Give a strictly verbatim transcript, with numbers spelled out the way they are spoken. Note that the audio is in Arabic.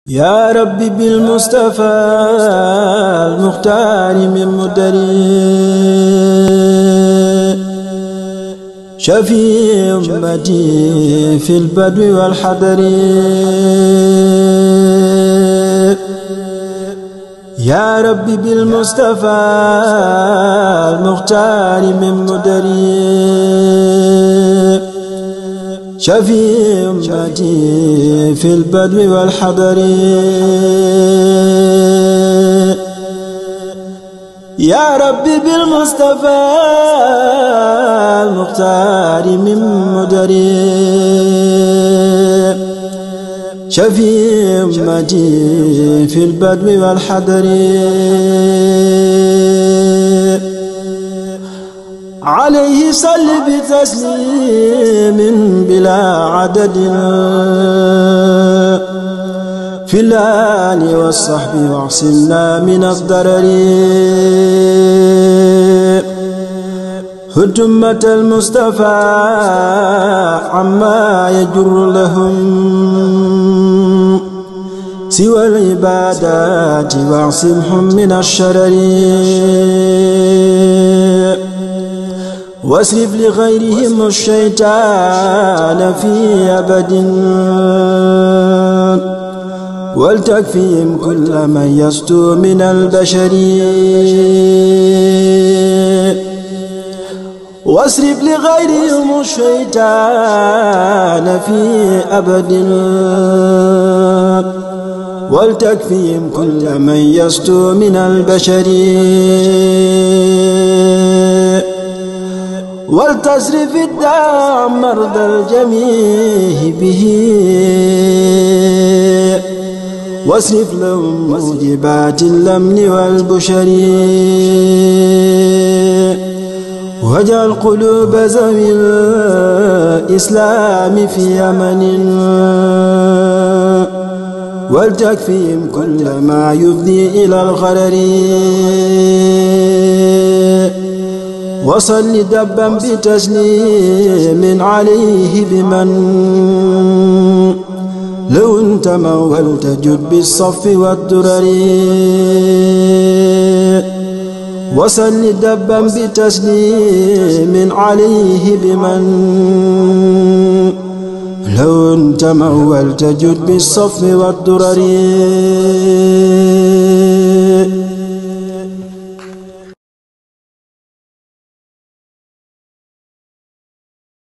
يا ربي بالمصطفى المختار من مدري شفيع أمتي في البدو والحضر. يا ربي بالمصطفى المختار من مدري شفيع أمتي في البدو والحضر. يا ربي بالمصطفى المختار من مدري شفيع أمتي في البدو والحضر. عليه صل بتسليم بلا عدد في الآل والصحب واعصمنا من الضرر. هد أمة المصطفى عما يجر لهم سوى العبادات واعصمهم من الشرر. واصرف لغيرهم الشيطان في أبد ولتكفيهم كل من يسطو من البشر. واصرف لغيرهم الشيطان في أبد ولتكفيهم كل من يسطو من البشر. ولتصرف الداء مرضى الجميع به واصرف لهم موجبات الأمن والبشر. واجعل قلوب ذوي الإسلام في أمن ولتكفيهم كل ما يفضي إلى الغرر. وصل دبا بتسليم عليه بمن لو انت مولت جد بالصف والدرر. وصل دبا بتسليم عليه بمن لو انت مولت جد بالصف والدرر.